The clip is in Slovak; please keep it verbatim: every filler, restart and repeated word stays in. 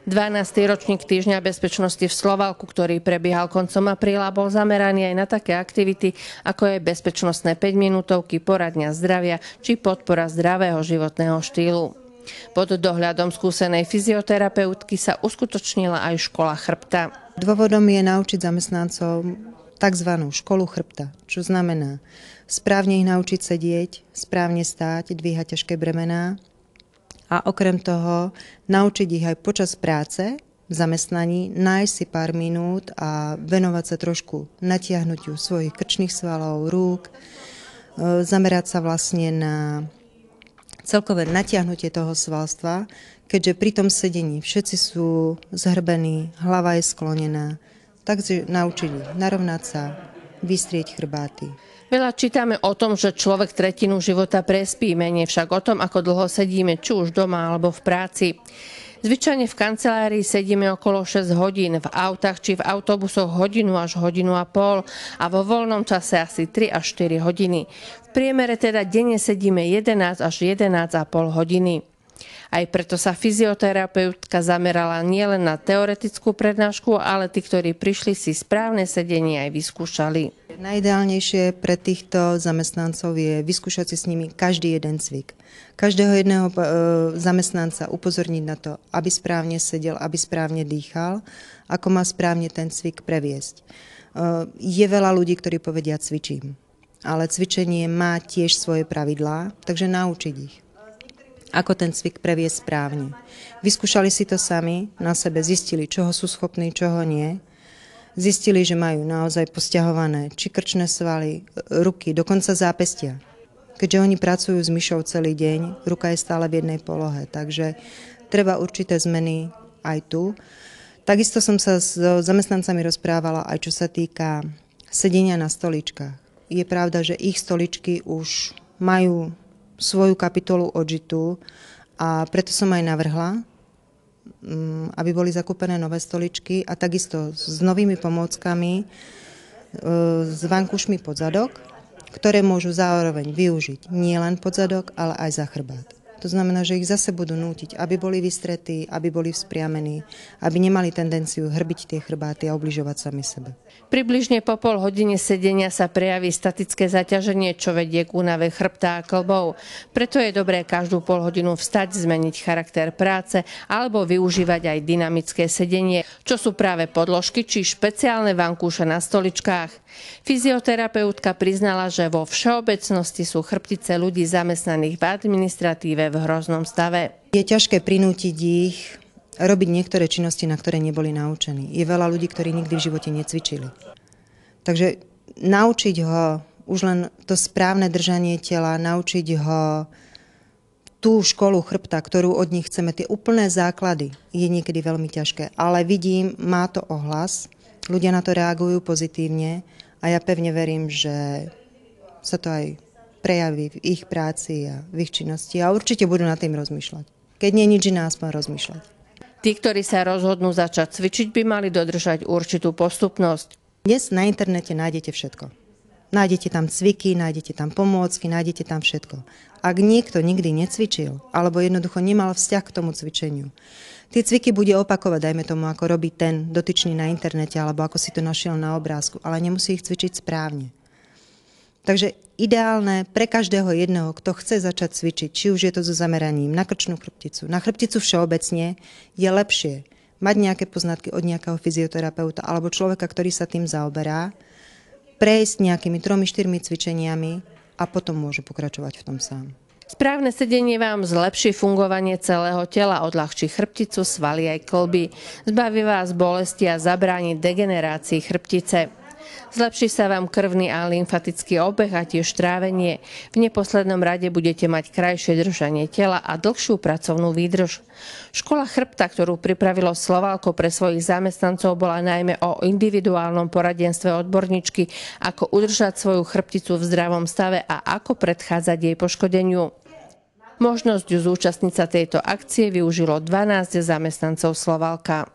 dvanásty ročník Týždňa bezpečnosti v Slovalku, ktorý prebiehal koncom apríla, bol zameraný aj na také aktivity, ako je bezpečnostné päťminútovky, poradňa zdravia či podpora zdravého životného štýlu. Pod dohľadom skúsenej fyzioterapeutky sa uskutočnila aj škola chrbta. Dôvodom je naučiť zamestnancov tzv. Školu chrbta, čo znamená správne ich naučiť sedieť, správne stáť, dvíhať ťažké bremená a okrem toho naučiť ich aj počas práce v zamestnaní nájsť si pár minút a venovať sa trošku natiahnutiu svojich krčných svalov, rúk, zamerať sa vlastne na celkové natiahnutie toho svalstva, keďže pri tom sedení všetci sú zhrbení, hlava je sklonená, takže naučiť ich narovnať sa, vystrieť chrbáty. Veľa čítame o tom, že človek tretinu života prespí, menej však o tom, ako dlho sedíme, či už doma alebo v práci. Zvyčajne v kancelárii sedíme okolo šesť hodín, v autách či v autobusoch hodinu až hodinu a pol a vo voľnom čase asi tri až štyri hodiny. V priemere teda denne sedíme jedenásť až jedenásť a pol hodiny. Aj preto sa fyzioterapeutka zamerala nielen na teoretickú prednášku, ale tí, ktorí prišli, si správne sedenie aj vyskúšali. Najideálnejšie pre týchto zamestnancov je vyskúšať si s nimi každý jeden cvik. Každého jedného e, zamestnanca upozorniť na to, aby správne sedel, aby správne dýchal, ako má správne ten cvik previesť. E, je veľa ľudí, ktorí povedia cvičím, ale cvičenie má tiež svoje pravidlá, takže naučiť ich, ako ten cvik previesť správne. Vyskúšali si to sami, na sebe zistili, čoho sú schopní, čoho nie. Zistili, že majú naozaj posťahované či krčné svaly, ruky, dokonca zápestia. Keďže oni pracujú s myšou celý deň, ruka je stále v jednej polohe, takže treba určité zmeny aj tu. Takisto som sa s zamestnancami rozprávala aj čo sa týka sedenia na stoličkách. Je pravda, že ich stoličky už majú svoju kapitolu odžitú a preto som aj navrhla, aby boli zakúpené nové stoličky a takisto s novými pomôckami, s vankúšmi pod zadok, ktoré môžu zároveň využiť nielen pod zadok, ale aj za chrbát. To znamená, že ich zase budú nútiť, aby boli vystretí, aby boli vzpriamení, aby nemali tendenciu hrbiť tie chrbáty a ubližovať sami sebe. Približne po pol hodine sedenia sa prejaví statické zaťaženie, čo vedie k únave chrbta a kĺbov. Preto je dobré každú pol hodinu vstať, zmeniť charakter práce alebo využívať aj dynamické sedenie, čo sú práve podložky či špeciálne vankúše na stoličkách. Fyzioterapeutka priznala, že vo všeobecnosti sú chrbtice ľudí zamestnaných v administratíve v hroznom stave. Je ťažké prinútiť ich robiť niektoré činnosti, na ktoré neboli naučení. Je veľa ľudí, ktorí nikdy v živote necvičili. Takže naučiť ho už len to správne držanie tela, naučiť ho tú školu chrbta, ktorú od nich chceme, tie úplné základy, je niekedy veľmi ťažké. Ale vidím, má to ohlas, ľudia na to reagujú pozitívne a ja pevne verím, že sa to aj prejaví v ich práci a v ich činnosti a určite budú nad tým rozmýšľať. Keď nie nič iné, aspoň rozmýšľať. Tí, ktorí sa rozhodnú začať cvičiť, by mali dodržať určitú postupnosť. Dnes na internete nájdete všetko. Nájdete tam cviky, nájdete tam pomôcky, nájdete tam všetko. Ak niekto nikdy necvičil, alebo jednoducho nemal vzťah k tomu cvičeniu, tie cviky bude opakovať, dajme tomu, ako robí ten dotyčný na internete, alebo ako si to našiel na obrázku, ale nemusí ich cvičiť správne. Takže ideálne pre každého jedného, kto chce začať cvičiť, či už je to so zameraním na krčnú chrbticu, na chrbticu všeobecne, je lepšie mať nejaké poznatky od nejakého fyzioterapeuta alebo človeka, ktorý sa tým zaoberá, prejsť nejakými tromi, štyrmi cvičeniami a potom môže pokračovať v tom sám. Správne sedenie vám zlepší fungovanie celého tela, odľahčí chrbticu, svaly aj kĺby, zbaví vás bolesti a zabráni degenerácii chrbtice. Zlepší sa vám krvný a lymfatický obeh a tiež trávenie. V neposlednom rade budete mať krajšie držanie tela a dlhšiu pracovnú výdrž. Škola chrbta, ktorú pripravilo Slovalko pre svojich zamestnancov, bola najmä o individuálnom poradenstve odborníčky, ako udržať svoju chrbticu v zdravom stave a ako predchádzať jej poškodeniu. Možnosť zúčastniť sa tejto akcie využilo dvanásť zamestnancov Slovalka.